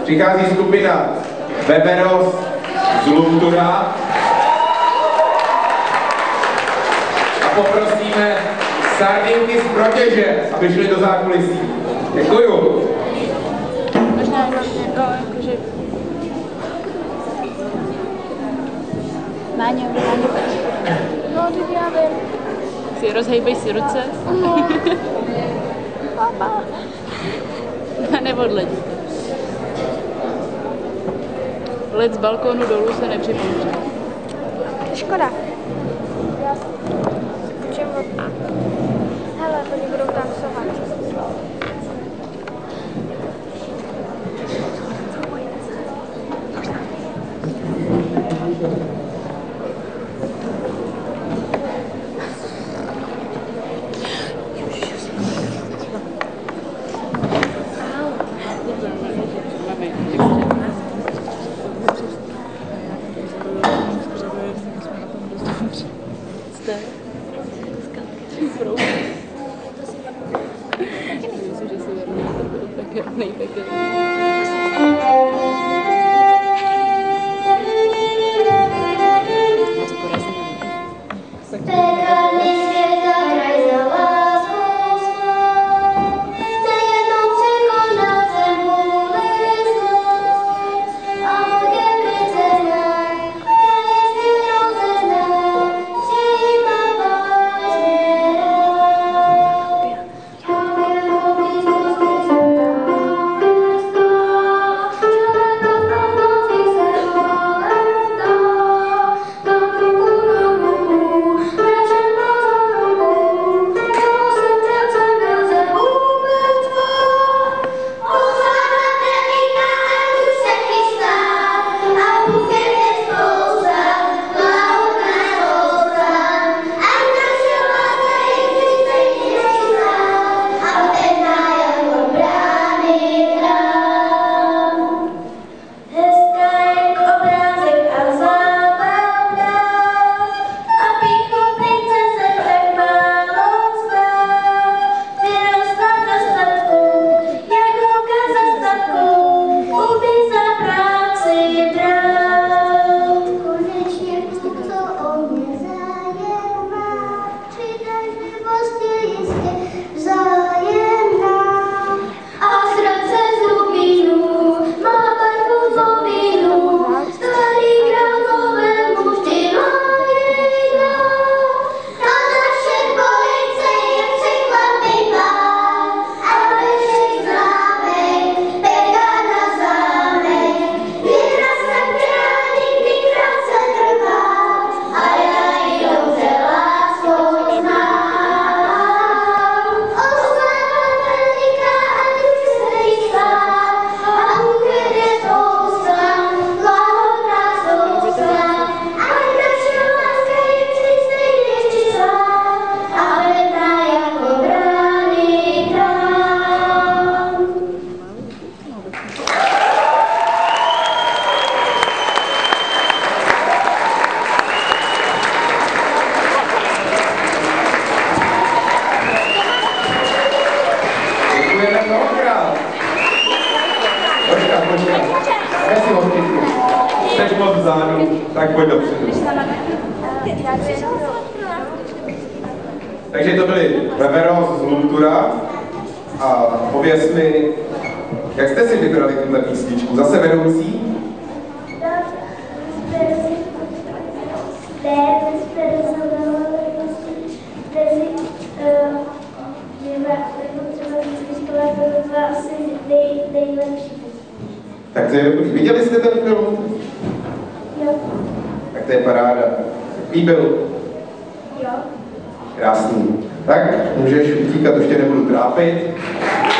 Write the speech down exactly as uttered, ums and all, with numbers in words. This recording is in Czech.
přichází skupina Beberos z Lumtura a poprosíme Sardinky z Protěže, aby šli do zákulisí. Děkuju. Možná jako, jakože... Máňo, Máňo. No, teď já vím. Si rozhejbej si ruce. No. Papa. Neodleď. Let z balkónu dolů se nepřipouští. Škoda. Čím od... Hele, oni budou tancovat. Jsi moc vzadu, tak pojď dopředu. Takže to byli Beberos z Lumtura a pověz mi, jak jste si vybrali tuhle písničku? Zase vedoucí? Tak to je dobrý. Viděli jste ten film? Jo. Tak to je paráda. Líbil? Jo. Krásný. Tak, můžeš utíkat, už tě nebudu trápit.